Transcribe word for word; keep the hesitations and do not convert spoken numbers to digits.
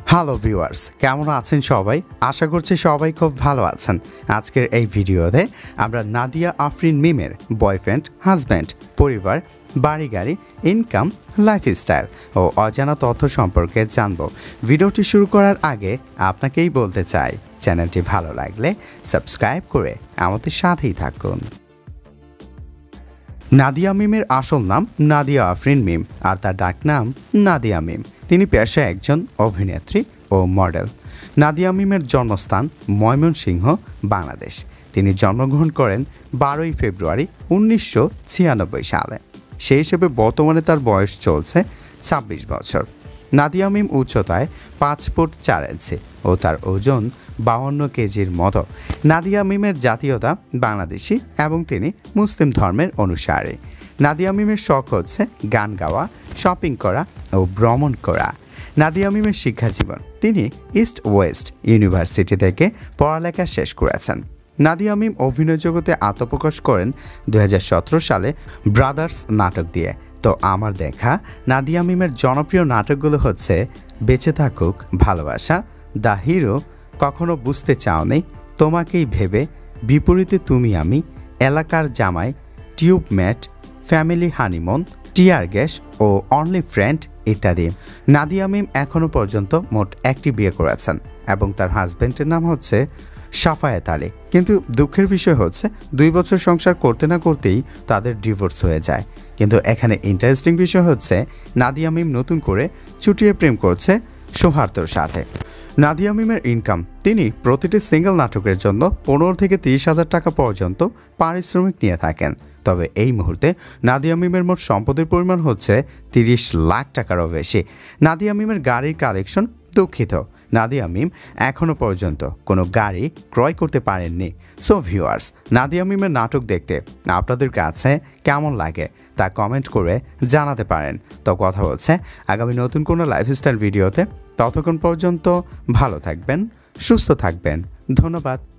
Hello viewers, কেমন আছেন সবাই? আশা করছি সবাই খুব ভালো আছেন। আজকের এই ভিডিওতে আমরা নাদিয়া আফরিন মিমের বয়ফ্রেন্ড, হাজব্যান্ড, পরিবার, বাড়ি গাড়ি, ইনকাম, লাইফস্টাইল ও অজানা তথ্য সম্পর্কে জানব। ভিডিওটি শুরু করার আগে আপনাকেই বলতে চাই, চ্যানেলটি ভালো লাগলে সাবস্ক্রাইব করে আমাদের সাথেই থাকুন। নাদিয়া মিমের আসল নাম নাদিয়া আফরিন মিম, আর তার ডাকনাম নাদিয়া মিম। তিনি পেশায় একজন অভিনেত্রী ও মডেল। নাদিয়া মিমের জন্মস্থান ময়মনসিংহ, বাংলাদেশ। তিনি জন্মগ্রহণ করেন বারোই ফেব্রুয়ারি উনিশশো ছিয়ানব্বই সালে। সেই হিসেবে বর্তমানে তার বয়স চলছে ছাব্বিশ বছর। নাদিয়া মিম উচ্চতায় পাঁচ ফুট চার ইঞ্চি ও তার ওজন বাউন্ন কেজির মতো। নাদিয়া মিমের জাতীয়তা বাংলাদেশি এবং তিনি মুসলিম ধর্মের অনুসারী। নাদিয়া মিমের শখ হচ্ছে গান গাওয়া, শপিং করা ও ভ্রমণ করা। নাদিয়া মিমের শিক্ষা জীবন, তিনি ইস্ট ওয়েস্ট ইউনিভার্সিটি থেকে পড়ালেখা শেষ করেছেন। নাদিয়া মিম অভিনয় জগতে আত্মপ্রকাশ করেন দুই হাজার সতেরো সালে ব্রাদার্স নাটক দিয়ে। তো আমার দেখা নাদিয়া মিমের জনপ্রিয় নাটকগুলো হচ্ছে বেঁচে থাকুক ভালোবাসা, দ্য হিরো, কখনো বুঝতে চাওনি, তোমাকেই ভেবে, বিপরীতে তুমি আমি, এলাকার জামাই, tubemate, family honeymoon, tear gas ও অনলি ফ্রেন্ড ইত্যাদি। নাদিয়া মিম এখনও পর্যন্ত মোট একটি বিয়ে করেছেন এবং তার হাজব্যান্ডের নাম হচ্ছে সাফায়েত আলী। কিন্তু দুঃখের বিষয় হচ্ছে দুই বছর সংসার করতে না করতেই তাদের ডিভোর্স হয়ে যায়। কিন্তু এখানে ইন্টারেস্টিং বিষয় হচ্ছে নাদিয়া মিম নতুন করে চুটিয়ে প্রেম করছে সৌহার্দ্যর সাথে। নাদিয়া মিমের ইনকাম, তিনি প্রতিটি সিঙ্গেল নাটকের জন্য পনেরো থেকে তিরিশ হাজার টাকা পর্যন্ত পারিশ্রমিক নিয়ে থাকেন। তবে এই মুহূর্তে নাদিয়া মিমের মোট সম্পদের পরিমাণ হচ্ছে তিরিশ লাখ টাকারও বেশি। নাদিয়া মিমের গাড়ির কালেকশন, দুঃখিত, নাদিয়া মিম এখনও পর্যন্ত কোনো গাড়ি ক্রয় করতে পারেননি। সো ভিউয়ার্স, নাদিয়া মিমের নাটক দেখতে আপনাদের কাছে কেমন লাগে তা কমেন্ট করে জানাতে পারেন। তো কথা হচ্ছে আগামী নতুন কোনো লাইফস্টাইল ভিডিওতে। ততক্ষণ পর্যন্ত ভালো থাকবেন, সুস্থ থাকবেন। ধন্যবাদ।